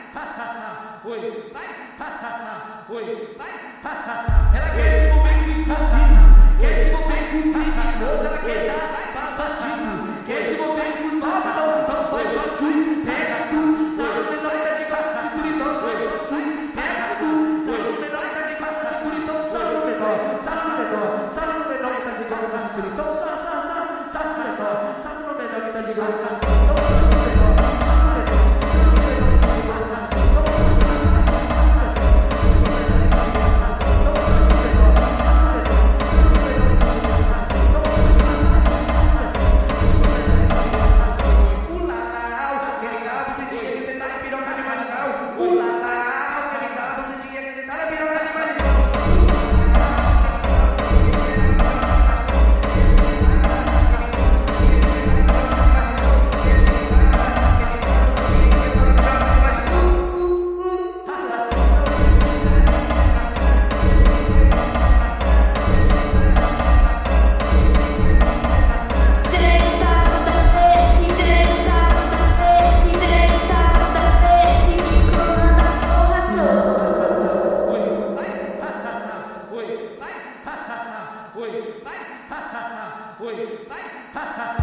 oi, vai, oi, vai. Ela quer se mover com quer se mover com moça, ela quer dar batido, quer se mover com os babadão, vai só tu, pega tu, sabe o menor tá de barco, seguridão, vai só tu, pega tu, sabe o menor tá de barco, seguridão, sabe o menor, sabe o menor, sabe o menor que tá de barco, seguridão, sabe o menor que tá de barco, seguridão. Oi, vai, oi, vai,